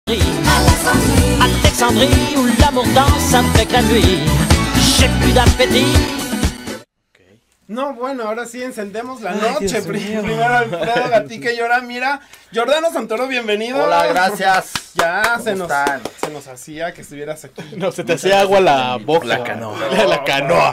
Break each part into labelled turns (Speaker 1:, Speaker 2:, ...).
Speaker 1: Alexandrie, où l'amour danse avec la nuit. J'ai plus d'appétit.
Speaker 2: No, bueno, ahora sí encendemos la noche. Primero Alfredo Gatica y ahora mira, Jordano Santoro, bienvenido.
Speaker 3: Hola, gracias.
Speaker 2: Ya se nos hacía que estuvieras aquí.
Speaker 4: No, se te hacía agua la boca.
Speaker 3: La canoa.
Speaker 4: La canoa.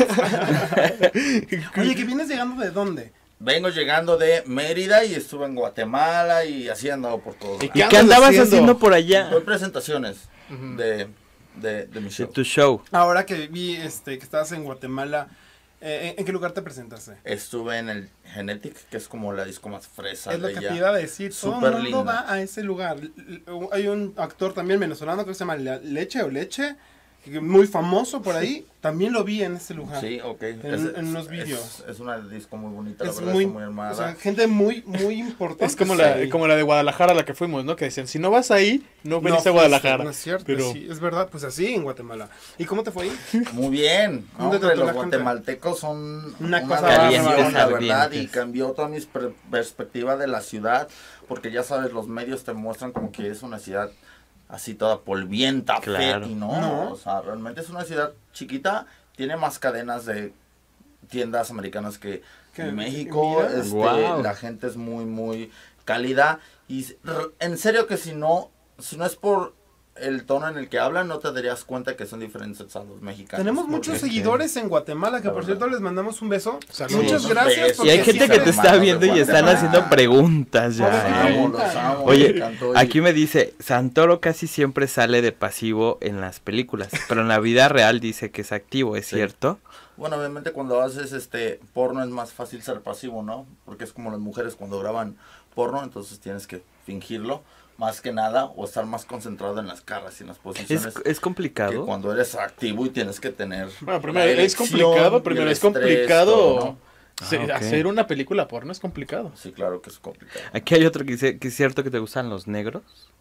Speaker 2: Oye, ¿que vienes llegando de dónde?
Speaker 3: Vengo llegando de Mérida y estuve en Guatemala y así he andado por todo.
Speaker 4: ¿Y
Speaker 5: ¿Y qué andabas haciendo por allá?
Speaker 3: Doy presentaciones de mi show.
Speaker 5: De tu show.
Speaker 2: Ahora que vi que estabas en Guatemala, ¿en qué lugar te presentaste?
Speaker 3: Estuve en el Genetic, que es como la disco más fresa
Speaker 2: Es lo
Speaker 3: de
Speaker 2: que
Speaker 3: allá.
Speaker 2: te iba a decir, todo
Speaker 3: Súper
Speaker 2: el mundo
Speaker 3: linda.
Speaker 2: va a ese lugar. Hay un actor también venezolano que se llama Leche, que muy famoso por ahí, también lo vi en ese lugar.
Speaker 3: Sí, ok.
Speaker 2: En unos vídeos.
Speaker 3: Es una disco muy bonita, la
Speaker 2: Es
Speaker 3: verdad,
Speaker 2: muy,
Speaker 3: está muy armada.
Speaker 2: o sea, gente muy importante.
Speaker 4: Es como
Speaker 2: Sí.
Speaker 4: como la de Guadalajara a la que fuimos, ¿no? Que decían, si no vas ahí, no venís a
Speaker 2: fuiste,
Speaker 4: Guadalajara.
Speaker 2: No es cierto,
Speaker 4: Pero
Speaker 2: sí, es verdad, pues así en Guatemala. ¿Y cómo te fue ahí?
Speaker 3: Muy bien. No,
Speaker 2: ¿Dónde
Speaker 3: hombre,
Speaker 2: trató
Speaker 3: los
Speaker 2: la gente?
Speaker 3: guatemaltecos son
Speaker 2: Una cosa
Speaker 3: bendición,
Speaker 5: bárbara.
Speaker 3: la verdad, y
Speaker 5: Ardientes.
Speaker 3: cambió toda mi perspectiva de la ciudad, porque ya sabes, los medios te muestran como que es una ciudad así toda polvienta,
Speaker 5: Claro.
Speaker 3: fea, y no,
Speaker 2: No.
Speaker 3: o sea, realmente es una ciudad chiquita, tiene más cadenas de tiendas americanas que
Speaker 2: Que-
Speaker 3: México,
Speaker 2: mira.
Speaker 5: Guau.
Speaker 3: la gente es muy cálida, y en serio que si no es por el tono en el que hablan, no te darías cuenta que son diferentes a los mexicanos.
Speaker 2: Tenemos
Speaker 3: porque-
Speaker 2: muchos seguidores en Guatemala, que
Speaker 3: La
Speaker 2: por
Speaker 3: verdad.
Speaker 2: cierto les mandamos un beso.
Speaker 4: Saludos.
Speaker 2: Muchas gracias.
Speaker 3: Besos.
Speaker 5: Y
Speaker 2: porque
Speaker 5: hay gente que
Speaker 2: siempre-
Speaker 5: te está
Speaker 3: hermanos de
Speaker 5: viendo y están
Speaker 3: Guatemala.
Speaker 5: haciendo preguntas
Speaker 3: Los
Speaker 5: ya.
Speaker 3: amo, los amo, me
Speaker 5: Oye,
Speaker 3: encantó, y-
Speaker 5: aquí me dice, Santoro casi siempre sale de pasivo en las películas, pero en la vida real dice que es activo, ¿es
Speaker 3: Sí.
Speaker 5: cierto?
Speaker 3: Bueno, obviamente cuando haces porno es más fácil ser pasivo, ¿no? Porque es como las mujeres cuando graban porno, entonces tienes que fingirlo más que nada o estar más concentrado en las caras y en las posiciones
Speaker 5: Es
Speaker 3: que
Speaker 5: complicado.
Speaker 3: cuando eres activo y tienes que tener
Speaker 4: Bueno,
Speaker 3: la
Speaker 4: primero es
Speaker 3: erección
Speaker 4: complicado,
Speaker 3: y
Speaker 4: primero
Speaker 3: el
Speaker 4: es
Speaker 3: estrés,
Speaker 4: complicado.
Speaker 3: todo, ¿no?
Speaker 4: Sí,
Speaker 5: ok.
Speaker 4: hacer una película porno es complicado.
Speaker 3: Sí, claro que es complicado.
Speaker 5: Aquí hay otro que dice que es cierto que te gustan los negros.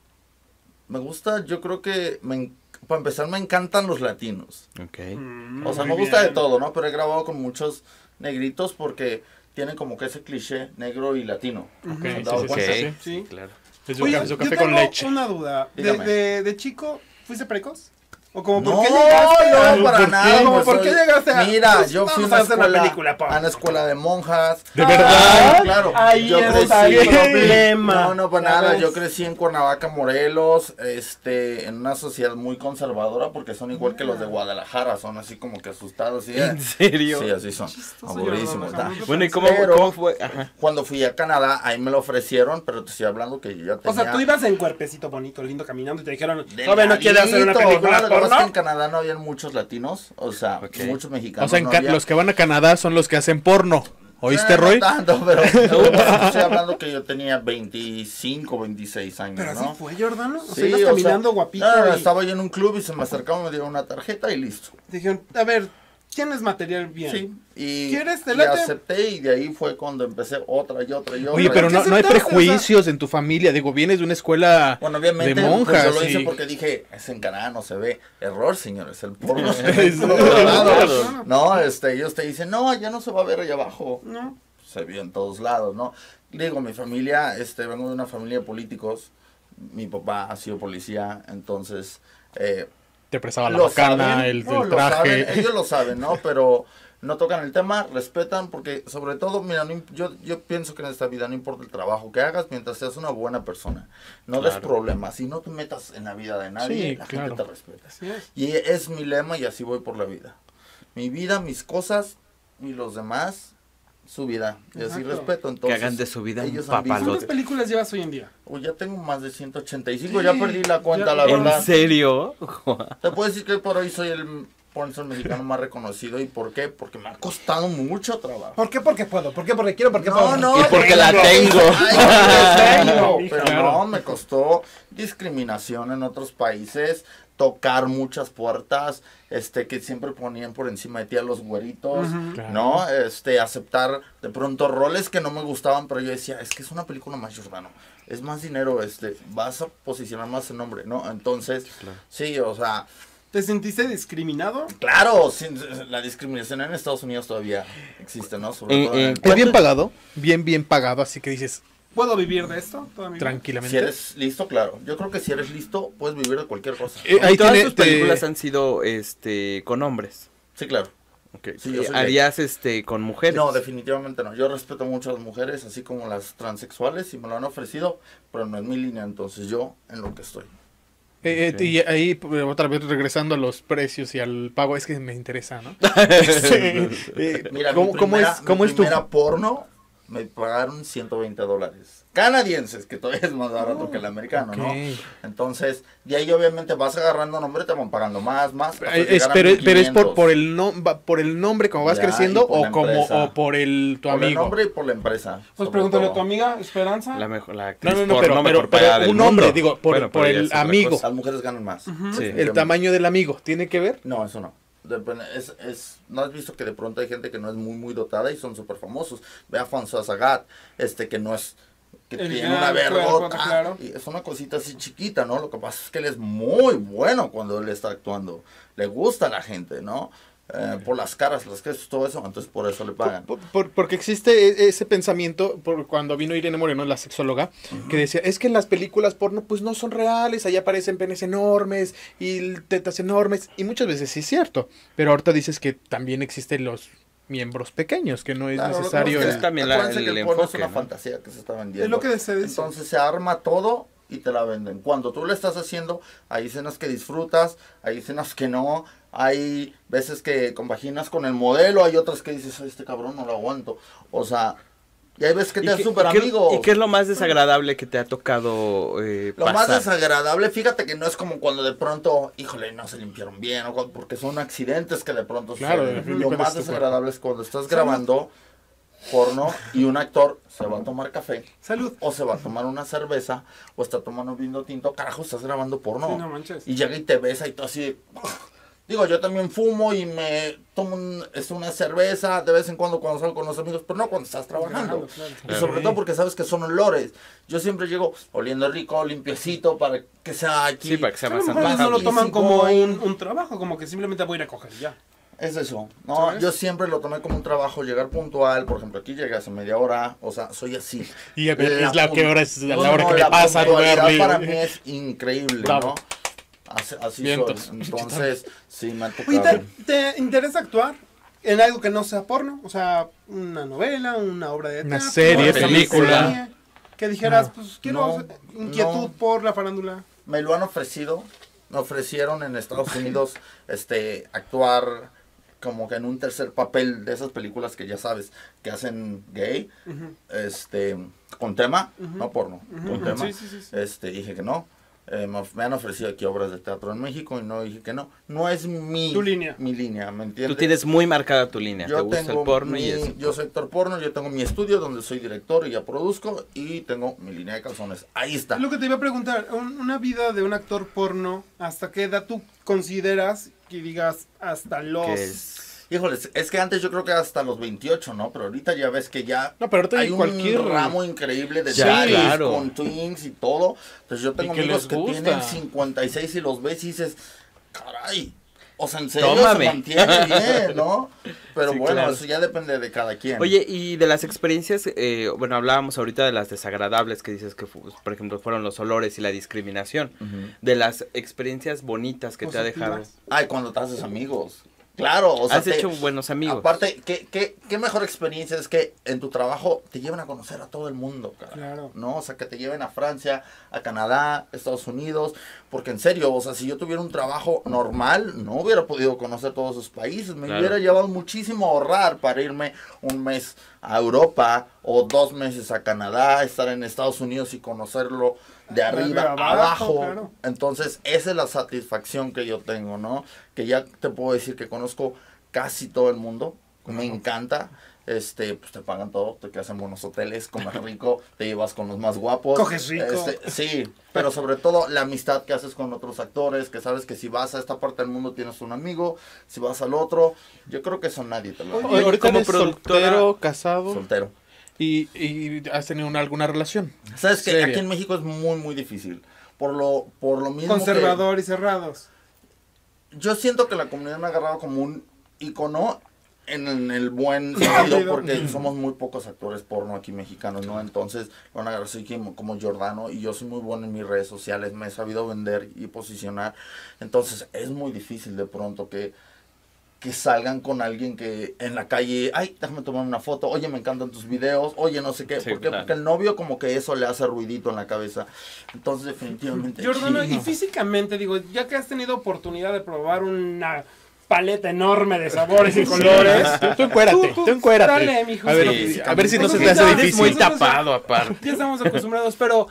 Speaker 3: Me gusta, yo creo que para empezar me encantan los latinos.
Speaker 5: Ok.
Speaker 3: O sea,
Speaker 2: Muy
Speaker 3: me gusta de
Speaker 2: bien.
Speaker 3: todo, ¿no? Pero he grabado con muchos negritos porque tienen como que ese cliché negro y latino.
Speaker 4: Ok,
Speaker 3: ¿Se han
Speaker 4: sí,
Speaker 3: dado
Speaker 4: sí,
Speaker 3: cuenta?
Speaker 4: sí,
Speaker 2: Sí.
Speaker 5: claro.
Speaker 4: Es
Speaker 2: Oye,
Speaker 4: su
Speaker 2: yo
Speaker 4: café
Speaker 2: tengo
Speaker 4: con leche.
Speaker 2: una duda.
Speaker 3: Dígame.
Speaker 2: De chico, ¿fuiste precoz? ¿O como por
Speaker 3: No,
Speaker 2: qué llegaste a...
Speaker 3: no, para
Speaker 2: ¿Por
Speaker 3: nada.
Speaker 2: qué? ¿Cómo
Speaker 3: pues,
Speaker 2: por qué
Speaker 3: soy-
Speaker 2: llegaste a...
Speaker 3: Mira,
Speaker 2: pues,
Speaker 3: yo fui
Speaker 2: vamos
Speaker 3: a
Speaker 2: a hacer
Speaker 3: una
Speaker 2: película porno?
Speaker 3: a una escuela de monjas.
Speaker 4: ¿De verdad?
Speaker 3: Ay, claro.
Speaker 2: Ahí
Speaker 3: yo
Speaker 2: está el
Speaker 3: crecí.
Speaker 2: problema.
Speaker 3: No, para
Speaker 2: Ya
Speaker 3: nada.
Speaker 2: ves.
Speaker 3: Yo crecí en Cuernavaca, Morelos, en una sociedad muy conservadora porque son igual que los de Guadalajara, son así como que asustados. ¿Sí?
Speaker 5: ¿En serio?
Speaker 3: Sí, así son. Aburridísimos.
Speaker 2: Jordano,
Speaker 3: ¿verdad?
Speaker 5: Bueno, ¿y cómo,
Speaker 3: Pero-
Speaker 5: cómo fue? Ajá.
Speaker 3: Cuando fui a Canadá, ahí me lo ofrecieron, pero te estoy hablando que yo ya tenía...
Speaker 2: O sea, tú ibas en cuerpecito bonito, lindo, caminando y te dijeron,
Speaker 3: Delgadito,
Speaker 2: joven, ¿no quiere hacer una
Speaker 3: no,
Speaker 2: película
Speaker 3: lo que pasa es que en
Speaker 2: porno?
Speaker 3: Canadá no habían muchos latinos, o sea,
Speaker 5: Ok.
Speaker 3: muchos mexicanos.
Speaker 4: O sea,
Speaker 3: no había.
Speaker 4: los que van a Canadá son los que hacen porno. ¿Oíste,
Speaker 3: No
Speaker 4: Roy?
Speaker 3: tanto, pero estoy hablando que yo tenía 25, 26 años,
Speaker 2: Pero así
Speaker 3: ¿no?
Speaker 2: fue, Jordano. O sea,
Speaker 3: Sí,
Speaker 2: ibas
Speaker 3: o sea,
Speaker 2: caminando guapito
Speaker 3: no,
Speaker 2: y
Speaker 3: estaba yo en un club y se me acercaron, me dieron una tarjeta y listo.
Speaker 2: te dijeron, a ver, ¿tienes material bien?
Speaker 3: Sí, y,
Speaker 2: ¿Quieres? ¿Te
Speaker 3: y
Speaker 2: late?
Speaker 3: acepté y de ahí fue cuando empecé otra y otra y otra.
Speaker 4: Oye, pero
Speaker 2: ¿Qué
Speaker 4: no hay
Speaker 2: aceptaste?
Speaker 4: prejuicios en tu familia. Digo, vienes de una escuela
Speaker 3: Bueno, obviamente,
Speaker 4: de
Speaker 3: pues,
Speaker 4: monjas.
Speaker 3: yo lo hice
Speaker 4: y-
Speaker 3: porque dije, es en Canadá, no se ve. Error, señores, el porno se
Speaker 4: Es-
Speaker 3: ve en todos lados.
Speaker 2: Claro.
Speaker 3: No, ellos te dicen, no, ya no se va a ver allá abajo.
Speaker 2: No.
Speaker 3: Se vio en todos lados, ¿no? Digo, mi familia, vengo de una familia de políticos. Mi papá ha sido policía, entonces...
Speaker 4: Te prestaba la
Speaker 3: lo
Speaker 4: bacana,
Speaker 3: saben,
Speaker 4: el
Speaker 3: no,
Speaker 4: del
Speaker 3: lo saben,
Speaker 4: traje.
Speaker 3: ellos lo saben, ¿no? Pero no tocan el tema, respetan, porque sobre todo, mira, yo pienso que en esta vida no importa el trabajo que hagas mientras seas una buena persona. No des problemas y no te metas en la vida de nadie,
Speaker 4: Sí,
Speaker 3: la
Speaker 4: claro.
Speaker 3: gente te respeta.
Speaker 2: Así es.
Speaker 3: Y es mi lema y así voy por la vida. Mi vida, mis cosas y los demás, su vida. Y así
Speaker 2: Exacto.
Speaker 3: respeto. Entonces,
Speaker 5: Que hagan de su vida un
Speaker 3: ellos han visto-
Speaker 5: papalote.
Speaker 2: ¿Cuántas películas llevas hoy en día?
Speaker 3: Uy, ya tengo más de 185, ya perdí la cuenta,
Speaker 2: Ya.
Speaker 3: la
Speaker 5: ¿En
Speaker 3: verdad.
Speaker 5: serio?
Speaker 3: Te puedo decir que hoy por hoy soy el pornstar mexicano más reconocido. ¿Y por qué? Porque me ha costado mucho trabajo.
Speaker 2: ¿Por qué? Porque puedo. ¿Por qué? Porque quiero. ¿Por qué
Speaker 3: No,
Speaker 2: puedo?
Speaker 3: no,
Speaker 5: Y porque la tengo.
Speaker 3: Ay, tengo, pero
Speaker 4: Claro.
Speaker 3: no, me costó discriminación en otros países, tocar muchas puertas, que siempre ponían por encima de ti a los güeritos,
Speaker 4: Claro.
Speaker 3: ¿no? Aceptar de pronto roles que no me gustaban, pero yo decía, es que es una película más Jordano, es más dinero, vas a posicionar más el nombre, ¿no? Entonces, sí, o sea,
Speaker 2: ¿Te sentiste discriminado?
Speaker 3: claro, la discriminación en Estados Unidos todavía existe, ¿no? Sobre todo en el-
Speaker 4: ¿Es bien pagado? Bien pagado, así que dices,
Speaker 2: ¿Puedo vivir de esto toda mi vida?
Speaker 4: Tranquilamente.
Speaker 3: Si eres listo, claro. Yo creo que si eres listo, puedes vivir de cualquier cosa.
Speaker 4: Ahí
Speaker 5: Todas
Speaker 4: tiene-
Speaker 5: tus películas han sido con hombres.
Speaker 3: Sí, claro.
Speaker 5: Okay.
Speaker 3: Sí, yo soy
Speaker 5: ¿Harías con mujeres?
Speaker 3: No, definitivamente no. Yo respeto mucho a las mujeres, así como las transexuales, y me lo han ofrecido, pero no es mi línea, entonces yo en lo que estoy.
Speaker 4: Y ahí otra vez regresando a los precios y al pago, es que me interesa, ¿no?
Speaker 3: Mira,
Speaker 4: ¿Cómo es tu
Speaker 3: primera porno me pagaron $120 canadienses, que todavía es más barato que el americano,
Speaker 4: ok.
Speaker 3: ¿no? Entonces, de ahí obviamente vas agarrando nombre, te van pagando más, hasta llegar a
Speaker 4: pero es
Speaker 3: 1500.
Speaker 4: por el nombre como vas
Speaker 3: Ya,
Speaker 4: creciendo
Speaker 3: y por la empresa.
Speaker 4: o por tu
Speaker 3: Por el
Speaker 4: amigo.
Speaker 3: nombre y por la empresa.
Speaker 2: Pues
Speaker 3: sobre
Speaker 2: pregúntale a
Speaker 3: todo.
Speaker 2: tu amiga, Esperanza.
Speaker 5: La actriz
Speaker 4: No,
Speaker 5: porno mejor pagada del
Speaker 4: un hombre,
Speaker 5: mundo.
Speaker 4: digo, por
Speaker 5: Bueno, pero ya
Speaker 4: el
Speaker 5: es otra
Speaker 4: amigo.
Speaker 5: cosa.
Speaker 3: Las mujeres ganan más.
Speaker 5: Sí.
Speaker 4: El tamaño del amigo, ¿tiene que ver?
Speaker 3: No, eso no. Depende, ¿no has visto que de pronto hay gente que no es muy dotada y son súper famosos? Ve a François Sagat, que no es, que
Speaker 2: El
Speaker 3: tiene
Speaker 2: gran
Speaker 3: una vergota,
Speaker 2: cuerpo, claro.
Speaker 3: y es una cosita así chiquita, ¿no? Lo que pasa es que él es muy bueno cuando él está actuando. Le gusta a la gente, ¿no? Por las caras, las gestos, todo eso, entonces por eso le pagan.
Speaker 4: Porque existe ese pensamiento, por cuando vino Irene Moreno, la sexóloga, que decía, es que las películas porno pues no son reales, ahí aparecen penes enormes y tetas enormes, y muchas veces sí es cierto, pero ahorita dices que también existen los miembros pequeños, que no es
Speaker 3: Claro,
Speaker 4: necesario...
Speaker 3: lo que
Speaker 5: es también
Speaker 3: acuérdense que
Speaker 5: el
Speaker 3: el porno es
Speaker 5: enfoque,
Speaker 3: una
Speaker 5: ¿no?
Speaker 3: fantasía que se está vendiendo.
Speaker 2: Es lo que se dice.
Speaker 3: Entonces se arma todo y te la venden. Cuando tú lo estás haciendo, hay escenas que disfrutas, hay escenas que no, hay veces que compaginas con el modelo, hay otras que dices, "Ay, este cabrón no lo aguanto". O sea, y hay veces que te das súper amigo.
Speaker 5: ¿Y qué es lo más desagradable que te ha tocado
Speaker 3: Lo más
Speaker 5: pasar?
Speaker 3: desagradable, fíjate que no es como cuando de pronto, híjole, no se limpiaron bien, porque son accidentes que de pronto
Speaker 4: Claro,
Speaker 3: suceden.
Speaker 4: definitivamente
Speaker 3: Lo más
Speaker 4: es tu
Speaker 3: desagradable es cuando estás grabando porno y un actor se va a tomar café.
Speaker 2: Salud.
Speaker 3: O se va a tomar una cerveza, o está tomando vino tinto. Carajo, estás grabando porno.
Speaker 2: Sí, no manches.
Speaker 3: Y llega y te besa y tú así de... Digo, yo también fumo y me tomo una cerveza de vez en cuando salgo con los amigos, pero no cuando estás trabajando.
Speaker 2: Claro.
Speaker 3: Y sobre todo porque sabes que son olores. Yo siempre llego oliendo rico, limpiecito, para que sea aquí.
Speaker 5: Sí, para que sea
Speaker 2: A lo
Speaker 5: más
Speaker 2: mejor ellos no lo
Speaker 3: antojable.
Speaker 2: toman como un trabajo, como que simplemente voy a ir a coger y ya.
Speaker 3: Es eso. No,
Speaker 2: ¿Sabes?
Speaker 3: yo siempre lo tomé como un trabajo, llegar puntual. Por ejemplo, aquí llegué hace media hora. O sea, soy así.
Speaker 4: Y a ver, es la que hora es la hora que
Speaker 3: no,
Speaker 4: le
Speaker 3: la
Speaker 4: pasa a
Speaker 3: puntualidad
Speaker 4: Bernie.
Speaker 3: para mí es increíble,
Speaker 4: Bravo.
Speaker 3: ¿no? Así
Speaker 4: Vientos.
Speaker 3: soy. Entonces, sí, me ha
Speaker 2: Oye,
Speaker 3: tocado.
Speaker 2: ¿te interesa actuar en algo que no sea porno? O sea, una novela, una obra de
Speaker 4: Una
Speaker 2: teatro,
Speaker 4: serie,
Speaker 5: película.
Speaker 2: serie, que dijeras,
Speaker 4: No.
Speaker 2: pues quiero inquietud
Speaker 3: no.
Speaker 2: por la farándula.
Speaker 3: Me lo han ofrecido. Me ofrecieron en Estados Unidos actuar como que en un tercer papel de esas películas que ya sabes que hacen gay, con tema, no porno, con tema.
Speaker 2: Sí.
Speaker 3: Dije que no. Me han ofrecido aquí obras de teatro en México y no dije que no. No es
Speaker 2: Tu línea.
Speaker 3: mi línea, ¿me entiendes?
Speaker 5: Tú tienes muy marcada tu línea. Te
Speaker 3: Yo
Speaker 5: gusta
Speaker 3: tengo
Speaker 5: el porno y eso.
Speaker 3: yo soy actor porno, yo tengo mi estudio donde soy director y ya produzco y tengo mi línea de calzones. Ahí está.
Speaker 2: Es lo que te iba a preguntar, una vida de un actor porno, ¿hasta qué edad tú consideras que digas hasta los...
Speaker 5: Que es-
Speaker 3: Híjoles, es que antes yo creo que hasta los 28, ¿no? Pero ahorita ya ves que ya
Speaker 4: No, pero ahorita
Speaker 3: hay
Speaker 4: cualquier
Speaker 3: un ramo increíble de
Speaker 5: Ya,
Speaker 3: daddies
Speaker 5: claro.
Speaker 3: con twins y todo. Entonces yo tengo
Speaker 4: Y que
Speaker 3: amigos
Speaker 4: les
Speaker 3: que
Speaker 4: gusta.
Speaker 3: tienen 56 y los ves y dices, caray, o sea, en serio
Speaker 5: Tómame.
Speaker 3: se mantiene bien, ¿no? Pero
Speaker 5: Sí,
Speaker 3: bueno,
Speaker 5: claro.
Speaker 3: eso ya depende de cada quien.
Speaker 5: Oye, y de las experiencias, bueno, hablábamos ahorita de las desagradables que dices que, por ejemplo, fueron los olores y la discriminación.
Speaker 3: Ujú.
Speaker 5: De las experiencias bonitas que te ha dejado.
Speaker 2: Positivas.
Speaker 3: Ay, cuando te haces amigos. Claro, o sea,
Speaker 5: Has hecho buenos amigos.
Speaker 3: Aparte, ¿qué mejor experiencia es que en tu trabajo te lleven a conocer a todo el mundo, cara?
Speaker 2: Claro.
Speaker 3: ¿No? O sea, que te lleven a Francia, a Canadá, Estados Unidos, porque en serio, o sea, si yo tuviera un trabajo normal, no hubiera podido conocer todos esos países, me
Speaker 5: Claro.
Speaker 3: hubiera llevado muchísimo ahorrar para irme un mes a Europa o 2 meses a Canadá, estar en Estados Unidos y conocerlo de arriba a abajo.
Speaker 2: claro.
Speaker 3: Entonces, esa es la satisfacción que yo tengo, ¿no? Que ya te puedo decir que conozco casi todo el mundo, me encanta. Pues te pagan todo, te quedas en buenos hoteles, comes rico, te llevas con los más guapos.
Speaker 2: Coges rico.
Speaker 3: Sí, pero sobre todo la amistad que haces con otros actores, que sabes que si vas a esta parte del mundo tienes un amigo, si vas al otro, yo creo que eso nadie te lo da.
Speaker 4: Oye, ahorita
Speaker 5: como
Speaker 4: eres
Speaker 5: productora-
Speaker 4: soltero, casado
Speaker 3: Soltero.
Speaker 4: y has tenido alguna relación.
Speaker 3: Sabes que
Speaker 4: Seria.
Speaker 3: aquí en México es muy difícil. Por lo mismo
Speaker 2: Conservador y cerrados.
Speaker 3: yo siento que la comunidad me ha agarrado como un icono en el buen sentido, porque somos muy pocos actores porno aquí mexicanos, ¿no? Entonces, van a agarrar así como Giordano, y yo soy muy bueno en mis redes sociales, me he sabido vender y posicionar. Entonces, es muy difícil de pronto que salgan con alguien que en la calle, ay, déjame tomar una foto, oye, me encantan tus videos, oye, no sé qué.
Speaker 5: Sí,
Speaker 3: ¿Por qué?
Speaker 5: claro.
Speaker 3: Porque el novio como que eso le hace ruidito en la cabeza. Entonces, definitivamente...
Speaker 2: Giordano,
Speaker 3: sí,
Speaker 2: y
Speaker 3: no.
Speaker 2: físicamente, digo, ya que has tenido oportunidad de probar una paleta enorme de sabores y colores.
Speaker 4: Tú encuérate.
Speaker 2: Dale, mijo.
Speaker 4: A ver,
Speaker 5: Sí,
Speaker 4: a ver si no se te
Speaker 2: Porque
Speaker 4: hace
Speaker 2: ya-
Speaker 5: Eres muy
Speaker 4: difícil.
Speaker 5: tapado aparte.
Speaker 2: Ya estamos acostumbrados, pero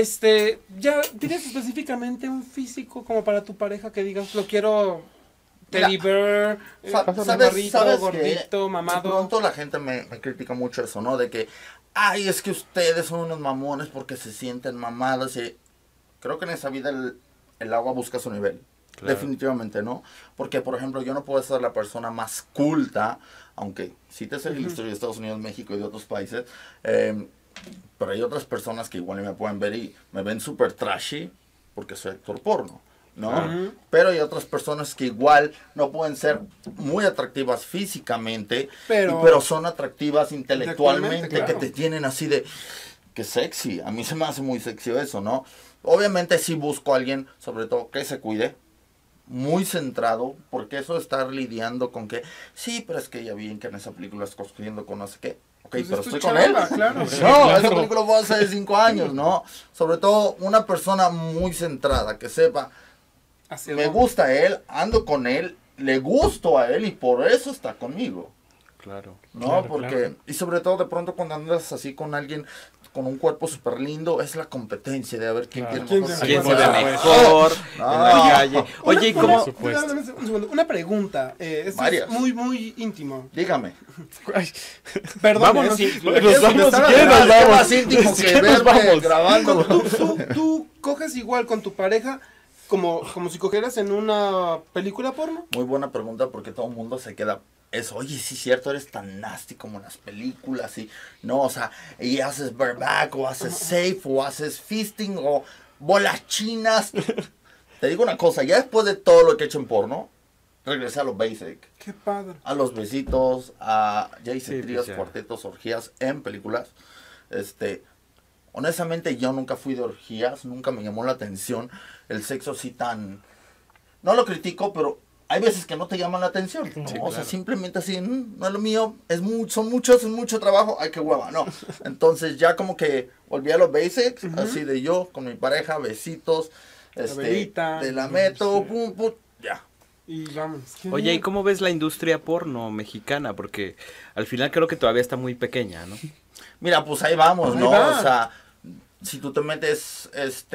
Speaker 2: ya tienes específicamente un físico como para tu pareja que digas, lo quiero teddy bear, chaparrito, gordito,
Speaker 3: De
Speaker 2: mamado.
Speaker 3: pronto la gente me critica mucho eso, ¿no? De que, ay, es que ustedes son unos mamones porque se sienten mamados. Y creo que en esa vida el agua busca su nivel.
Speaker 5: Claro.
Speaker 3: Definitivamente, ¿no? Porque, por ejemplo, yo no puedo ser la persona más culta, aunque sí te sé la historia de Estados Unidos, México y de otros países, pero hay otras personas que igual me pueden ver y me ven súper trashy porque soy actor porno, ¿no? Pero hay otras personas que igual no pueden ser muy atractivas físicamente, pero son atractivas intelectualmente,
Speaker 2: Intelectualmente, claro.
Speaker 3: que te tienen así de, que sexy. A mí se me hace muy sexy eso, ¿no? Obviamente sí busco a alguien, sobre todo, que se cuide, muy centrado, porque eso de estar lidiando con que, sí, pero es que ya vi que en esa película estás cogiendo con no sé qué. Ok,
Speaker 2: Pues
Speaker 3: pero
Speaker 2: es tu
Speaker 3: estoy con él.
Speaker 2: chamba, claro.
Speaker 3: No,
Speaker 4: claro.
Speaker 3: esa película fue hace 5 años, ¿no? Sobre todo una persona muy centrada, que sepa,
Speaker 2: Así
Speaker 3: me
Speaker 2: es.
Speaker 3: gusta él, ando con él, le gusto a él y por eso está conmigo.
Speaker 5: Claro.
Speaker 3: ¿No?
Speaker 4: Claro,
Speaker 3: Porque,
Speaker 4: claro.
Speaker 3: y sobre todo de pronto cuando andas así con alguien con un cuerpo súper lindo, es la competencia de a ver quién
Speaker 4: Claro.
Speaker 3: tiene
Speaker 2: ¿Quién
Speaker 3: mejor
Speaker 2: se-
Speaker 5: ¿Quién se
Speaker 3: cuerpo.
Speaker 5: ve mejor en la calle? Oye, ¿y cómo?
Speaker 4: supuesto.
Speaker 2: Un segundo, una pregunta. Esto es
Speaker 3: Varias.
Speaker 2: muy, muy íntimo.
Speaker 3: Dígame.
Speaker 4: Ay,
Speaker 2: Perdón,
Speaker 5: Vámonos.
Speaker 2: sí,
Speaker 4: Nos
Speaker 2: ¿quieres
Speaker 4: vamos,
Speaker 2: contestar?
Speaker 4: si quieres, nos
Speaker 3: Qué
Speaker 4: vamos.
Speaker 3: más íntimo
Speaker 4: Si
Speaker 3: que
Speaker 4: quieres, nos
Speaker 3: verme
Speaker 4: vamos.
Speaker 3: grabando.
Speaker 2: ¿Tú coges igual con tu pareja como si cogieras en una película porno?
Speaker 3: Muy buena pregunta porque todo el mundo se queda eso. Oye, sí es cierto, eres tan nasty como en las películas y no, o sea, y haces bareback o haces safe o haces fisting o bolas chinas. Te digo una cosa, ya después de todo lo que he hecho en porno, regresé a lo basic.
Speaker 2: Qué padre.
Speaker 3: A los besitos, ya hice
Speaker 5: Sí,
Speaker 3: tríos,
Speaker 5: pues ya.
Speaker 3: cuartetos, orgías en películas. Honestamente yo nunca fui de orgías, nunca me llamó la atención el sexo así tan... No lo critico, pero hay veces que no te llaman la atención. ¿no?
Speaker 5: Sí,
Speaker 3: O sea,
Speaker 5: claro.
Speaker 3: simplemente así, no es lo mío, son muchos, es mucho trabajo, ay, qué hueva, no. Entonces ya como que volví a los basics, así de yo, con mi pareja, besitos,
Speaker 2: velita.
Speaker 3: te la meto, pum, pum, ya.
Speaker 2: Y vamos. qué
Speaker 5: Oye, ¿y
Speaker 2: bien.
Speaker 5: cómo ves la industria porno mexicana? Porque al final creo que todavía está muy pequeña, ¿no?
Speaker 3: Mira, pues ahí vamos,
Speaker 2: Ahí
Speaker 3: ¿no?
Speaker 2: va.
Speaker 3: O sea, si tú te metes,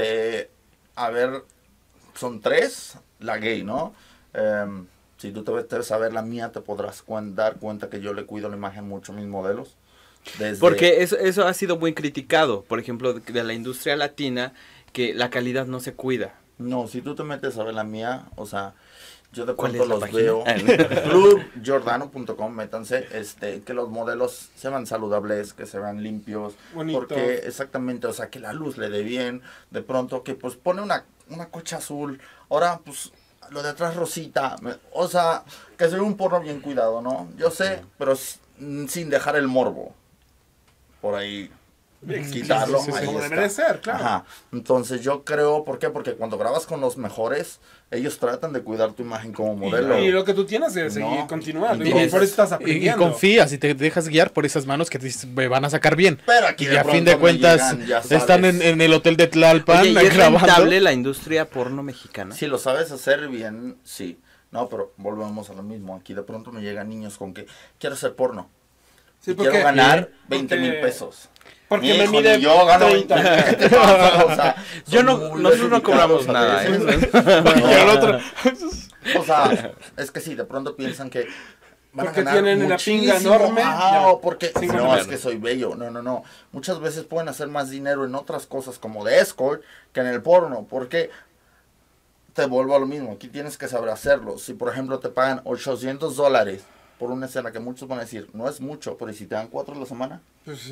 Speaker 3: a ver, son 3, la gay, ¿no? Si tú te metes a ver la mía, te podrás dar cuenta que yo le cuido la imagen mucho a mis modelos. Desde...
Speaker 5: Porque eso ha sido muy criticado, por ejemplo, de la industria latina, que la calidad no se cuida.
Speaker 3: No, si tú te metes a ver la mía, o sea, yo de
Speaker 5: ¿Cuál
Speaker 3: pronto
Speaker 5: es la
Speaker 3: los
Speaker 5: página?
Speaker 3: veo. clubjordano.com, métanse, que los modelos se vean saludables, que se vean limpios.
Speaker 2: Bonito.
Speaker 3: Porque exactamente, o sea, que la luz le dé bien. De pronto que pues pone una cocha azul. Ahora pues lo de atrás rosita. O sea, que sea un porno bien cuidado, ¿no? Yo sé, pero sin dejar el morbo. Por ahí. Quitarlo.
Speaker 4: sí, sí,
Speaker 3: ahí
Speaker 2: como
Speaker 3: está.
Speaker 2: debe de ser, claro.
Speaker 3: Ajá. Entonces yo creo, ¿por qué? Porque cuando grabas con los mejores, ellos tratan de cuidar tu imagen como modelo.
Speaker 2: Y lo que tú tienes es seguir
Speaker 3: No.
Speaker 2: continuando.
Speaker 3: Y
Speaker 2: Y
Speaker 3: tienes-
Speaker 2: por eso estás
Speaker 4: Y
Speaker 2: aprendiendo.
Speaker 4: confías y te dejas guiar por esas manos que te dices, me van a sacar bien.
Speaker 3: Pero aquí
Speaker 4: Y
Speaker 3: de
Speaker 4: a fin
Speaker 3: pronto
Speaker 4: de
Speaker 3: me
Speaker 4: cuentas
Speaker 3: llegan, ya
Speaker 4: están
Speaker 3: sabes.
Speaker 4: en el hotel de Tlalpan
Speaker 5: Oye, ¿y es
Speaker 4: grabando.
Speaker 5: rentable la industria porno mexicana?
Speaker 3: Si lo sabes hacer bien, sí. No, pero volvemos a lo mismo. Aquí de pronto me llegan niños con que quiero hacer porno.
Speaker 2: Sí,
Speaker 3: Y quiero
Speaker 2: porque-
Speaker 3: ganar
Speaker 2: porque-
Speaker 3: 20,000 pesos.
Speaker 2: Porque me
Speaker 3: Hijo,
Speaker 2: mide
Speaker 3: ni yo gano
Speaker 2: 30.
Speaker 3: 20,000. ¿Qué te pasa? O sea,
Speaker 5: Yo
Speaker 3: son
Speaker 5: no,
Speaker 3: muy
Speaker 5: nosotros no cobramos
Speaker 3: dedicados a
Speaker 5: nada,
Speaker 3: veces.
Speaker 5: ¿eh?
Speaker 4: Y el otro,
Speaker 3: O sea, es que sí, de pronto piensan que van
Speaker 2: Porque
Speaker 3: a ganar
Speaker 2: tienen la pinga
Speaker 3: muchísimo.
Speaker 2: enorme,
Speaker 3: Ajá,
Speaker 2: ya.
Speaker 3: o porque
Speaker 2: Sin
Speaker 3: no,
Speaker 2: ganar.
Speaker 3: es que soy bello. No. Muchas veces pueden hacer más dinero en otras cosas como de escort que en el porno, porque te vuelvo a lo mismo. Aquí tienes que saber hacerlo. Si por ejemplo te pagan $800 por una escena que muchos van a decir, no es mucho, pero ¿y si te dan 4 a la semana?
Speaker 2: Pues sí.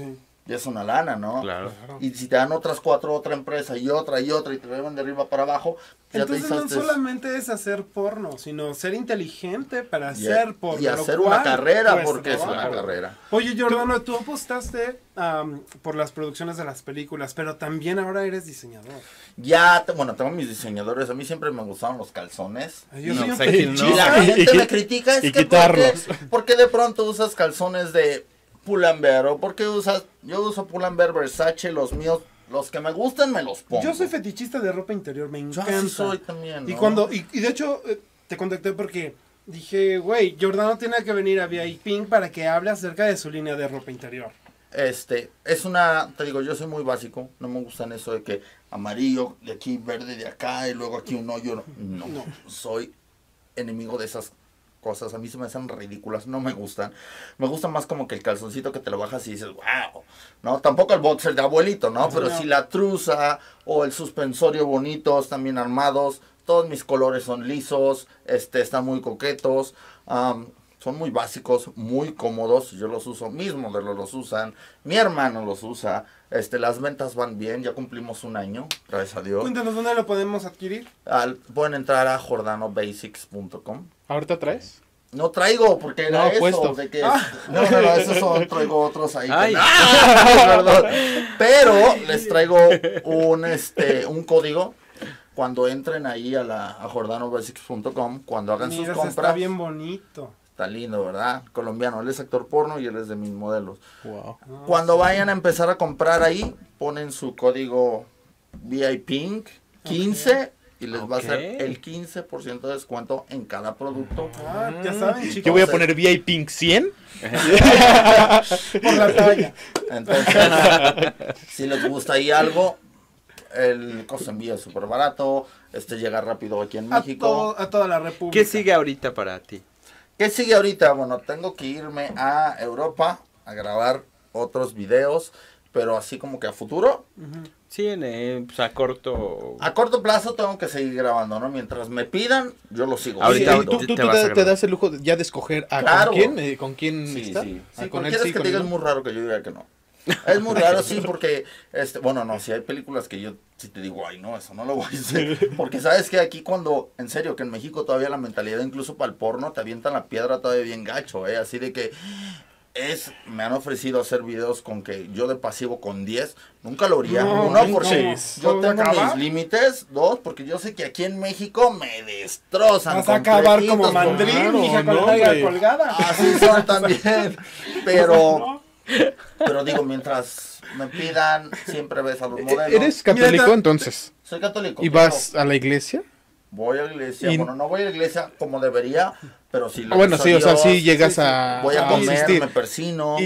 Speaker 3: Y es una lana, ¿no?
Speaker 5: Claro.
Speaker 3: Y si te dan otras 4, otra empresa y otra, y te llevan de arriba para abajo, ya
Speaker 2: entonces
Speaker 3: te
Speaker 2: no solamente es hacer porno, sino ser inteligente para hacer porno.
Speaker 3: Y hacer una carrera, porque es una carrera.
Speaker 2: Oye, Giordano, tú apostaste por las producciones de las películas, pero también ahora eres diseñador.
Speaker 3: Bueno, tengo mis diseñadores. A mí siempre me gustaban los calzones.
Speaker 2: Yo soy un
Speaker 3: Y la gente me critica, es que ¿por qué de pronto usas calzones de Pull&Bear? ¿O por qué yo uso Pull&Bear, Versace, los míos? Los que me gustan me los pongo.
Speaker 2: Yo soy fetichista de ropa interior, me encanta.
Speaker 3: Yo sí soy también, ¿no?
Speaker 2: Y de hecho, te contacté porque dije, güey, Giordano tiene que venir a VIP para que hable acerca de su línea de ropa interior.
Speaker 3: Te digo, yo soy muy básico, no me gustan eso de que amarillo de aquí, verde de acá, y luego aquí un hoyo. No. Soy enemigo de esas cosas, a mí se me hacen ridículas, no me gustan. Me gusta más como que el calzoncito que te lo bajas y dices, wow, ¿no? Tampoco el boxer de abuelito, ¿no? Pero sí la truza o el suspensorio bonitos, también armados. Todos mis colores son lisos, están muy coquetos, son muy básicos, muy cómodos. Yo los uso, mis modelos los usan, mi hermano los usa. Las ventas van bien, ya cumplimos 1 año, gracias a Dios.
Speaker 2: Cuéntanos, ¿dónde lo podemos adquirir?
Speaker 3: Pueden entrar a jordanobasics.com.
Speaker 4: ¿Ahorita traes?
Speaker 3: No traigo, porque era eso,
Speaker 4: puesto.
Speaker 3: de que esos son, traigo otros ahí. Perdón. Pero les traigo un código. Cuando entren ahí a jordanobasics.com, cuando hagan sus compras.
Speaker 2: Está bien bonito.
Speaker 3: Está lindo, ¿verdad? Colombiano, él es actor porno y él es de mis modelos.
Speaker 4: Wow.
Speaker 3: Cuando vayan a empezar a comprar ahí, ponen su código VIP 15 y les va a hacer el 15% de descuento en cada producto.
Speaker 2: Ya saben, chicos.
Speaker 4: Yo voy a poner VIP 100
Speaker 2: por la talla.
Speaker 3: Entonces, si les gusta ahí algo, el costo de envío es súper barato, llega rápido aquí en México.
Speaker 2: A toda la República.
Speaker 5: ¿Qué sigue ahorita para ti?
Speaker 3: ¿Qué sigue ahorita? Bueno, tengo que irme a Europa a grabar otros videos, pero así como que a futuro.
Speaker 5: Sí, pues a corto...
Speaker 3: A corto plazo tengo que seguir grabando, ¿no? Mientras me pidan, yo lo sigo.
Speaker 5: Ahorita
Speaker 3: haciendo.
Speaker 4: ¿Tú te das el lujo ya de escoger
Speaker 3: Claro.
Speaker 4: con quién
Speaker 3: Sí,
Speaker 4: está?
Speaker 3: sí.
Speaker 4: Ah,
Speaker 3: Sí,
Speaker 4: con él
Speaker 3: quieres
Speaker 4: sí,
Speaker 3: que
Speaker 4: con
Speaker 3: te diga,
Speaker 4: él
Speaker 3: es
Speaker 4: no.
Speaker 3: muy raro que yo diga que no. Es muy raro, sí, porque, si hay películas que yo sí te digo, ay, no, eso no lo voy a hacer. Porque sabes que aquí en serio, que en México todavía la mentalidad, incluso para el porno, te avientan la piedra todavía bien gacho, así de que me han ofrecido hacer videos con que yo de pasivo con 10, nunca lo haría. Uno, porque yo tengo mis límites. 2, porque yo sé que aquí en México me destrozan.
Speaker 2: Vas a acabar como mandril, hija, con la nalga colgada.
Speaker 3: Así son también, pero digo, mientras me pidan, siempre ves a los modelos.
Speaker 4: ¿Eres católico entonces?
Speaker 3: Soy católico.
Speaker 4: ¿Y vas a la iglesia?
Speaker 3: Voy a la iglesia, bueno, no voy a la iglesia como debería, pero si
Speaker 4: bueno, sí,
Speaker 3: Dios,
Speaker 4: o sea, sí llegas a...
Speaker 3: voy a comer,
Speaker 4: asistir.
Speaker 3: me persino,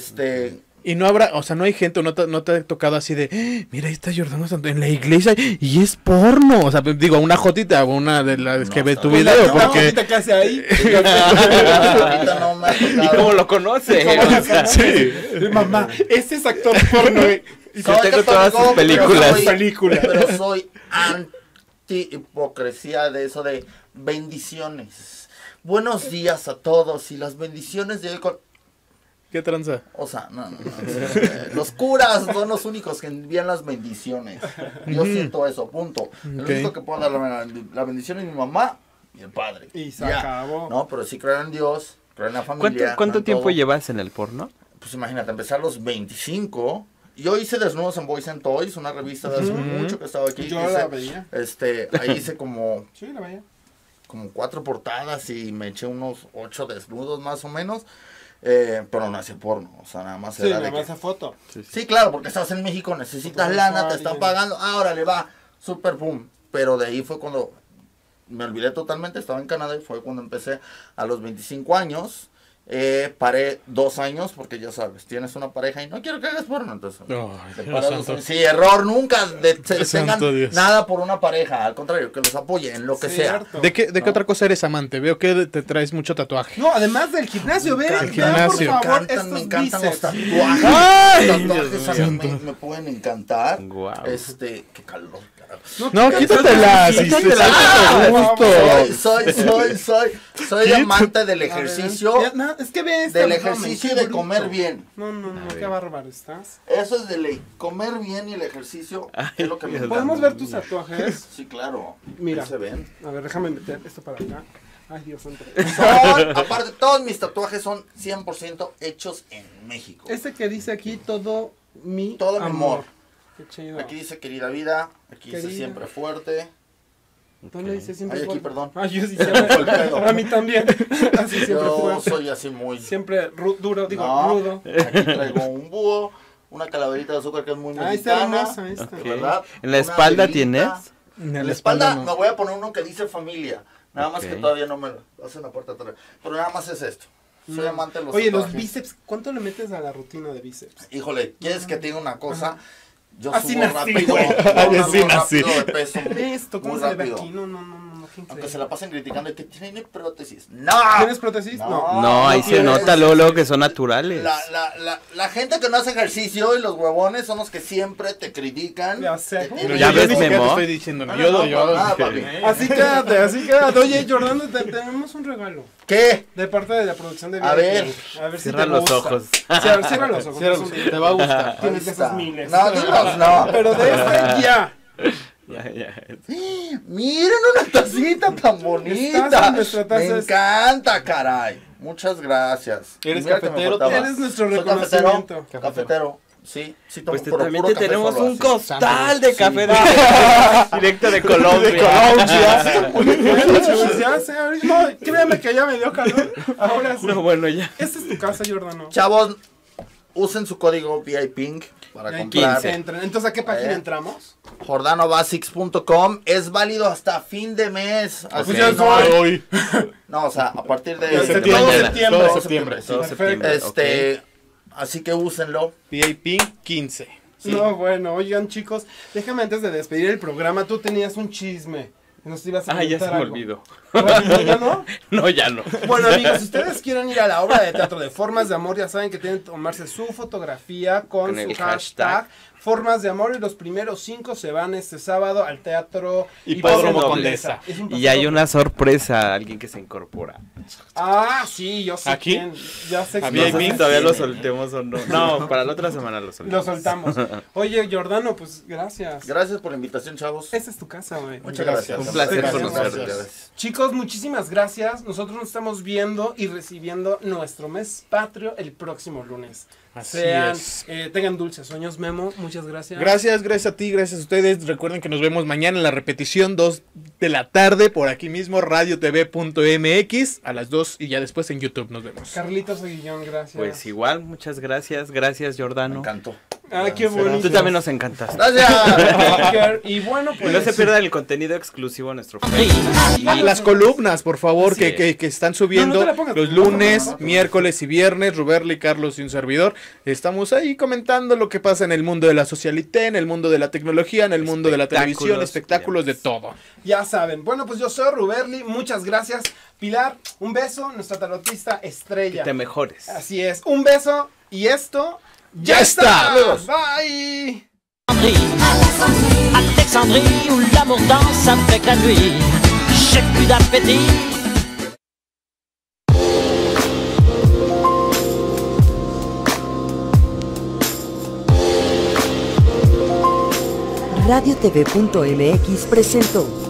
Speaker 4: Y no habrá, o sea, no hay gente, no te ha tocado así de, mira, ahí está Giordano Santos en la iglesia y es porno. O sea, digo, una jotita, una de las que ve tu video,
Speaker 2: No,
Speaker 4: porque...
Speaker 2: ¿qué hace ahí?
Speaker 3: ahorita no me ha tocado.
Speaker 5: ¿Y cómo lo conoce?
Speaker 4: Sí.
Speaker 2: Mamá, este es actor porno.
Speaker 5: Y yo tengo todas sus películas.
Speaker 3: Pero soy anti-hipocresía de eso de bendiciones. Buenos días a todos y las bendiciones de hoy con...
Speaker 4: ¿Qué tranza?
Speaker 3: O sea, no. Los curas son los únicos que envían las bendiciones. Yo siento eso, punto. El único que puedo dar la bendición es mi mamá y el padre.
Speaker 2: Y se acabó.
Speaker 3: No, pero sí creo en Dios, creo en la familia.
Speaker 5: ¿Cuánto tiempo llevas en el porno?
Speaker 3: Pues imagínate, empecé a los 25. Yo hice desnudos en Boys and Toys, una revista de hace mucho que estaba aquí.
Speaker 2: Yo la veía.
Speaker 3: Ahí hice como...
Speaker 2: Sí, la veía.
Speaker 3: Como 4 portadas y me eché unos 8 desnudos más o menos. Pero no hacía porno, o sea, nada más era
Speaker 2: nada más esa foto.
Speaker 3: Sí, claro, porque estás en México, necesitas lana, te están pagando, ahora le va, super boom. Pero de ahí fue cuando me olvidé totalmente, estaba en Canadá y fue cuando empecé a los 25 años. Paré 2 años porque ya sabes, tienes una pareja y no quiero que hagas porno, entonces te paras 2 años. Sí, error, nunca tengan nada por una pareja, al contrario, que los apoyen en lo que sea.
Speaker 4: ¿De qué otra cosa eres amante? Veo que te traes mucho tatuaje.
Speaker 2: No, además del gimnasio, ve,
Speaker 4: el gimnasio.
Speaker 2: por favor,
Speaker 3: Me encantan
Speaker 2: bíceps.
Speaker 3: los tatuajes.
Speaker 4: ¡Ay!
Speaker 3: Los tatuajes a mí me pueden encantar.
Speaker 5: Guau.
Speaker 3: Qué calor que
Speaker 4: No, quítatela.
Speaker 3: Soy amante del ejercicio.
Speaker 2: Es que ve
Speaker 3: del ejercicio y de comer bien.
Speaker 2: No, qué bárbaro estás.
Speaker 3: Eso es de ley. Comer bien y el ejercicio es lo que me encanta.
Speaker 2: ¿Podemos ver tus tatuajes?
Speaker 3: Sí, claro.
Speaker 2: Mira.
Speaker 3: Ahí se ven.
Speaker 2: A ver, déjame meter esto para acá. Ay, Dios santo.
Speaker 3: Aparte, todos mis tatuajes son 100% hechos en México.
Speaker 2: Este que dice aquí, todo mi
Speaker 3: amor.
Speaker 2: Qué chido.
Speaker 3: Aquí dice querida vida, aquí dice siempre fuerte.
Speaker 2: ¿Dónde dice siempre
Speaker 3: fuerte? Aquí,
Speaker 2: fuerte?
Speaker 3: perdón.
Speaker 2: Ay, yo sí siempre. A mí también. Así siempre
Speaker 3: Yo
Speaker 2: fuerte.
Speaker 3: soy así muy...
Speaker 2: Siempre duro, digo,
Speaker 3: No,
Speaker 2: rudo.
Speaker 3: Aquí traigo un búho, una calaverita de azúcar que es muy
Speaker 2: Ahí está
Speaker 3: mexicana.
Speaker 2: hermosa, ahí está.
Speaker 3: ¿Verdad?
Speaker 5: ¿En la
Speaker 3: Una
Speaker 5: espalda
Speaker 3: velita.
Speaker 5: tienes?
Speaker 3: En la espalda me voy a poner uno que dice familia. Nada más que todavía no me hacen la puerta atrás. Pero nada más es esto. Soy amante de los
Speaker 2: Oye,
Speaker 3: tatuajes.
Speaker 2: los bíceps, ¿cuánto le metes a la rutina de bíceps?
Speaker 3: Híjole, ¿quieres que te diga una cosa? Yo
Speaker 2: Así
Speaker 3: subo
Speaker 2: nací,
Speaker 3: rápido.
Speaker 2: güey.
Speaker 3: Así rápido de peso.
Speaker 2: Esto, ¿cómo
Speaker 3: muy
Speaker 2: se le ve
Speaker 3: rápido.
Speaker 2: aquí? No, qué
Speaker 3: Aunque
Speaker 2: increíble.
Speaker 3: se la pasen criticando que tiene prótesis. ¡No!
Speaker 2: ¿Tienes prótesis? No.
Speaker 5: No, ahí se
Speaker 3: tienes.
Speaker 5: nota luego que son naturales.
Speaker 3: La gente que no hace ejercicio y los huevones son los que siempre te critican.
Speaker 2: Ya sé.
Speaker 3: Te
Speaker 4: Pero
Speaker 3: tienen-
Speaker 5: ya
Speaker 4: yo
Speaker 5: ves,
Speaker 4: ni siquiera
Speaker 5: Memo.
Speaker 4: te estoy diciendo, no.
Speaker 3: No,
Speaker 4: Yo,
Speaker 3: no,
Speaker 4: yo,
Speaker 3: para nada, papi.
Speaker 2: Así quédate. Oye, Jordano, tenemos un regalo.
Speaker 3: ¿Qué?
Speaker 2: De parte de la producción de
Speaker 3: A ver.
Speaker 2: A ver si
Speaker 5: Cierra
Speaker 2: te
Speaker 5: los
Speaker 2: gusta.
Speaker 5: ojos.
Speaker 2: Cierra los ojos.
Speaker 4: Cierra
Speaker 2: es
Speaker 4: los
Speaker 2: un
Speaker 4: ojos,
Speaker 2: día.
Speaker 4: te va a gustar.
Speaker 2: Tienes
Speaker 3: Ahí
Speaker 2: esos
Speaker 3: está.
Speaker 2: miles.
Speaker 3: No, dinos, no.
Speaker 2: Pero de este ya.
Speaker 5: Ya.
Speaker 3: Miren una tacita tan bonita.
Speaker 2: Estás en nuestra taza.
Speaker 3: Me encanta, caray. Muchas gracias.
Speaker 4: ¿Eres
Speaker 3: Mira que me
Speaker 4: cafetero?
Speaker 3: faltaba.
Speaker 2: Eres nuestro
Speaker 3: Soy
Speaker 2: reconocimiento.
Speaker 3: Cafetero. Sí, tomo,
Speaker 5: Pues
Speaker 3: pero
Speaker 5: también
Speaker 3: puro
Speaker 5: te
Speaker 3: café
Speaker 5: tenemos
Speaker 3: solo
Speaker 5: un
Speaker 3: así.
Speaker 5: costal de
Speaker 3: Sí.
Speaker 5: café directo de Colombia.
Speaker 2: Ya sé, ahorita- no, créeme que ya me dio calor. Ahora sí.
Speaker 5: No, bueno, ya.
Speaker 2: Esta es tu casa, Jordano.
Speaker 3: Chavos, usen su código VIP para
Speaker 2: Ahí
Speaker 3: comprar.
Speaker 2: 15. Entonces, ¿a qué página
Speaker 3: Eh.
Speaker 2: entramos?
Speaker 3: jordanobasics.com. Es válido hasta fin de mes. Así
Speaker 2: Pues ya
Speaker 3: no,
Speaker 2: soy.
Speaker 4: Hoy.
Speaker 3: no, o sea, a partir de
Speaker 2: De
Speaker 4: septiembre.
Speaker 3: todo
Speaker 2: septiembre.
Speaker 4: Todo septiembre.
Speaker 3: sí.
Speaker 5: Todo
Speaker 2: Perfecto.
Speaker 5: septiembre.
Speaker 3: Así que úsenlo.
Speaker 4: VIP 15.
Speaker 3: Sí.
Speaker 2: No, bueno, oigan, chicos, déjame antes de despedir el programa, tú tenías un chisme. Nos ibas a
Speaker 5: Ya se
Speaker 2: comentar
Speaker 5: me
Speaker 2: algo.
Speaker 5: olvidó.
Speaker 2: ¿Rápido, ya no?
Speaker 5: No, ya no.
Speaker 2: Bueno, amigos, si ustedes quieren ir a la obra de teatro de Formas de Amor, ya saben que tienen que tomarse su fotografía con
Speaker 5: Con
Speaker 2: su
Speaker 5: el
Speaker 2: hashtag Formas de Amor, y los primeros 5 se van este sábado al Teatro
Speaker 4: Hipódromo
Speaker 2: Condesa. Es un
Speaker 5: Y hay
Speaker 2: paseo
Speaker 5: una sorpresa, alguien que se incorpora.
Speaker 2: Ah, sí, yo sé
Speaker 4: ¿Aquí?
Speaker 2: quién. Ya sé
Speaker 4: ¿A
Speaker 2: quién.
Speaker 5: No sé
Speaker 4: VIP?
Speaker 5: si todavía lo soltemos o no. No, para la otra semana lo soltemos.
Speaker 2: Lo soltamos. Oye, Jordano, pues gracias.
Speaker 3: Gracias por la invitación, chavos.
Speaker 2: Esta es tu casa, güey.
Speaker 3: Muchas gracias.
Speaker 5: Un placer
Speaker 2: Gracias.
Speaker 5: conocerte.
Speaker 2: Chicos, muchísimas gracias. Nosotros nos estamos viendo y recibiendo nuestro mes patrio el próximo lunes.
Speaker 4: Así
Speaker 2: Sean,
Speaker 4: es.
Speaker 2: tengan dulces sueños, Memo. Muchas gracias.
Speaker 4: Gracias a ti, gracias a ustedes. Recuerden que nos vemos mañana en la repetición 2 de la tarde por aquí mismo, radiotv.mx a las 2 y ya después en YouTube nos vemos.
Speaker 2: Carlitos Aguillón, gracias.
Speaker 5: Pues igual, muchas gracias. Gracias,
Speaker 3: Me
Speaker 5: Jordano.
Speaker 3: encantó.
Speaker 2: Ah, qué bonito.
Speaker 5: Tú también nos encantaste.
Speaker 3: Gracias.
Speaker 2: Y bueno,
Speaker 5: Y
Speaker 2: pues.
Speaker 5: no se pierdan el contenido exclusivo a nuestro Facebook.
Speaker 4: Las columnas, por favor,
Speaker 5: Así
Speaker 4: que están subiendo
Speaker 2: No, no te la pongas.
Speaker 4: los lunes, miércoles y viernes. Ruberli, Carlos y un servidor. Estamos ahí comentando lo que pasa en el mundo de la socialité, en el mundo de la tecnología, en el mundo de la televisión, espectáculos, de todo.
Speaker 2: Ya saben. Bueno, pues yo soy Ruberli. Muchas gracias. Pilar, un beso. Nuestra tarotista estrella.
Speaker 5: Te mejores.
Speaker 2: Así es. Un beso. Y esto.
Speaker 4: ¡Ya está!
Speaker 2: Bye.
Speaker 1: Alexandrie où l'amour danse avec la nuit. J'ai plus d'appétit.
Speaker 6: radiotv.mx presentó